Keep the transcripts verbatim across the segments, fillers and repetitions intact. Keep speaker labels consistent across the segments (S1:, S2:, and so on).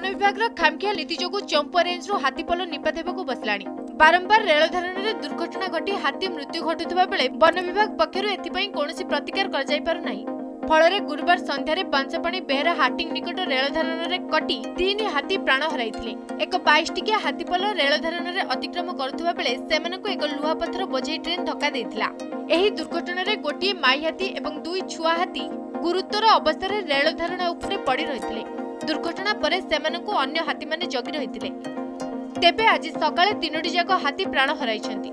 S1: One विभाग खामखिया नीति जो चंपुआ रेंज रू हाथीपल निपात होगा बसला। बारंबार रेल धारण में दुर्घटना घटी हाथी मृत्यु घटुवा बेले वन विभाग पक्षर एथि प्रतिकार कर फल गुरुवार संध्यारे बांसपाणी बेहरा हाटिंग निकट रेल धारण में कटी तीन हाथी प्राण हराई। एक बाईस टिकिया हाथीपल रेल धारण में अतिक्रम करुवा बेले सेमानंकु एक लुहा पत्थर बोझाई ट्रेन धक्का देइथिला। एही दुर्घटना रे गोटिए माई हाथी एवं दुई छुआ हाथी गुरुतर अवस्था रेल धारण उपरे पड़ी रहिथिले। दुर्घटना परे सेमानंकु अन्य हाथी माने जगी रहिथिले। तेबे आज सकाळे तीनोटी जाक हाथी प्राण हराइछन्ति।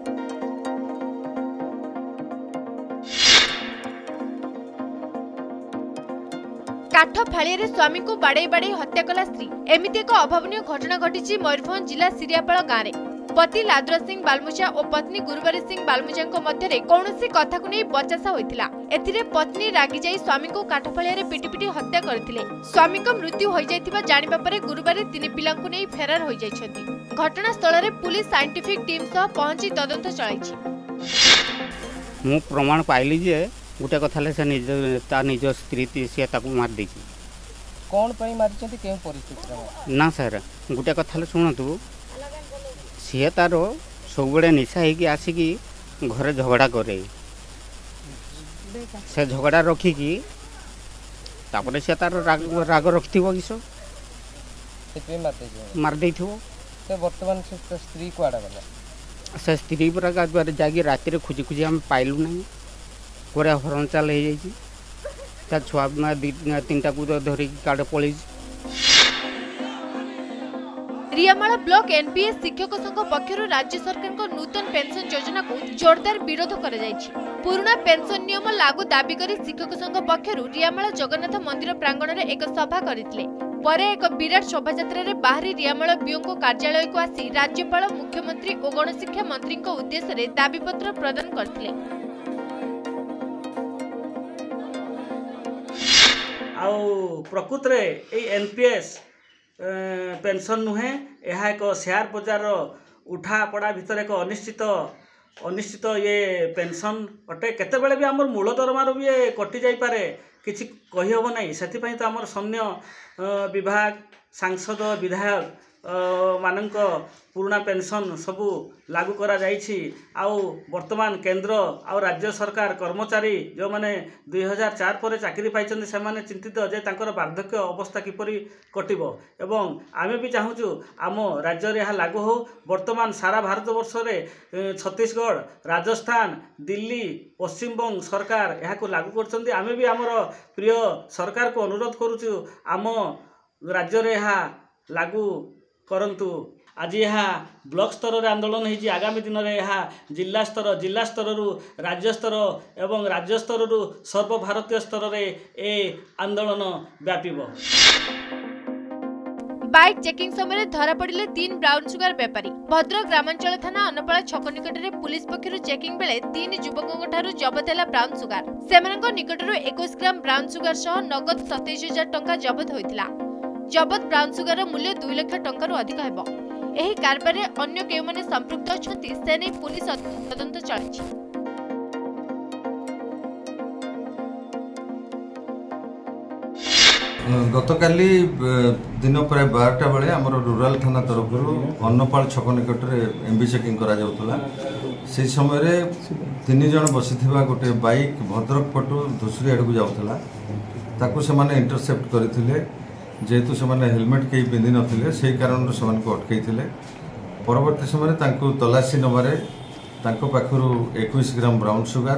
S1: काठ फाड़िया स्वामी को बाड़े बाड़े हत्या कला स्त्री एमिति एक अभावनीय घटना घटी मयूरभंज जिला सिरियापाल गाँव में। पति लादुरा सिंह बालमुजा और पत्नी गुरुबारी सिंह बालमुजा मध्य कौनसी कथा को नहीं बचासा होता। एथिरे पत्नी रागी जाई स्वामी को काठफाड़िया पिटी पिटी हत्या करथिले। स्वामी को मृत्यु हो जाइथिबा जानिबा परे गुरुबारी तीन पिलांकु नहीं फेरार हो जाइछथि। घटनास्थल रे पुलिस साइंटिफिक टीम सह पहुंची तदंत चलाइछि।
S2: मु प्रमाण पाइली जे गोटे कथा से निज ता निज स्त्री सी मार दी
S3: कौन पई मारिछथि केउ परिस्थिति
S2: ना सर गोटे कथा शुणु सी तार सब बड़े निशा होगी आसिकी घरे झगड़ा करे से झगड़ा रखिकी तापर से तार राग राग रखि किस मार दे
S3: वर्तमान स्त्री कुआड़ा गला
S2: से स्त्री पूरा जाकि राति खोजी खोजी आम पाइलु ना पूरा हरण चाल हो छुआ तीन टाक धरिकी काड़ पलि।
S1: रियामाल ब्लॉक एनपीएस शिक्षक संघ पक्षर राज्य सरकार को नूतन पेंशन योजना को जोरदार विरोध कर पुराना पेंशन नियम लागू दाबी कर शिक्षक संघ पक्षर रियामाल जगन्नाथ मंदिर प्रांगण में एक सभा करथिले। परे एक विराट शोभायात्रा रे बाहरी रियामाल बीओ कार्यालय को आसी राज्यपाल मुख्यमंत्री और गणशिक्षा मंत्री उद्देश्य दाबीपत्र प्रदान करथिले।
S4: प्रकृत रे एनपीएस पेंशन नुहे यह एक शेयर बजार उठा पड़ा भितर एक अनिश्चित अनिश्चित ये पेंशन अटे केतेबेले भी आमर मूल दरमार भी ये कटि जाई पारे किछि कहि होबो नै। सेति पई तो आमर सैन्य विभाग सांसद विधायक मानक पुराना पेंशन सबू लागू करा जाइछि। आउ वर्तमान केंद्र आउ राज्य सरकार कर्मचारी जो माने दुई हजार चार पर चाकरी पाइछन्ति से माने चिंतित जे तांकर वार्धक्य अवस्था किपरि कटिबो एवं आमे भी चाहूछु आम राज्य रे यह लागू हो। वर्तमान सारा भारत वर्ष रे छत्तीसगढ़ राजस्थान दिल्ली पश्चिम बंग सरकार यह को लागू करछन्ति। आमे भी आमर प्रिय सरकार को अनुरोध करूछु आम राज्य रे यह लागू करंतु। आज यह ब्लॉक स्तर रे आंदोलन होगी आगामी दिन में यह जिला स्तर जिला स्तर रु राज्य स्तर एवं राज्य स्तर रु सर्वभारतीय स्तर रे ए आंदोलन व्यापीब।
S1: बाइक चेकिंग समय धरा पड़े तीन ब्राउन सुगार व्यापारी। भद्रक ग्रामांचल थाना अन्नपाड़ा छक निकट में पुलिस पक्षर चेकिंग बेले तीन युवकों जबत है ब्राउन सुगार। सेमानक निकटरू इक्कीस ग्राम ब्राउन सुगार सह नगद सतैश हजार टंका जबत होइतिला। जबत ब्राउन सुगार मूल्य दुई लाख टंका अधिक हेबो। एही कारबार रे अन्य केउ माने संपृक्त अछंती से नै पुलिस तदंत चलाइछि।
S5: गतकाली दिन प्राय बारटा बेले आमर रूराल थाना तरफ अन्नपाल छक निकट में एमबी चेकिंग करा जाउतला। से समय तीन जन बसिथिबा गोटे बाइक भद्रक पटु धुसरी आड़ को जाउतला ताकू से माने इंटरसेप्ट करथिले। जेहेतु से माने हेलमेट कई पिंधि नथिले से कारण से माने को अटकैथिले। परवर्ती समय तांको तलाशी नबारे तांको पाखरु इक्कीस ग्राम ब्राउन सुगार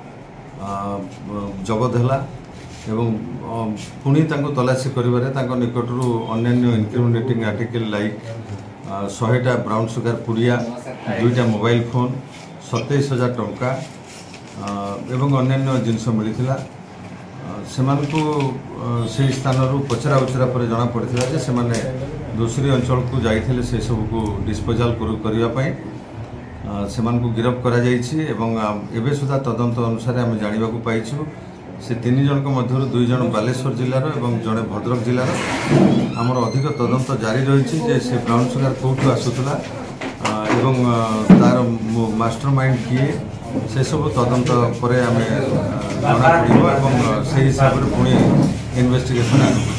S5: जबत हैला एवं पुणी तांको तलाशी करिबारे तांको निकटरू अन्य incriminating article like so brown sugar पुरिया दुईटा मोबाइल फोन सतैश हजार टंका एवं अन्य जिनस मिलता। सेमानकु से स्थान पचरा उचरा पर जना पड़ता जे से माने दूसरी अंचल को जाइथिले से सब को डिस्पोजाल करिया पई सेमानकु गिरफ्त करा जाइछि एवं एबे सुधा तदंत अनुसार आम जानिबा को पाइछु से तीन जन को मध्यरु दुई जन बालेश्वर जिल्लार एवं जड़े भद्रक जिल्लार आमर अधिक तदंत जारी रही जे से ब्राउन सुगार कौटू आसुला एवं तार मास्टर माइंड किए से सब तदंत पर आम जना पड़ो और से हिसाब से पुणी इन्वेस्टिगेशन आरंभ।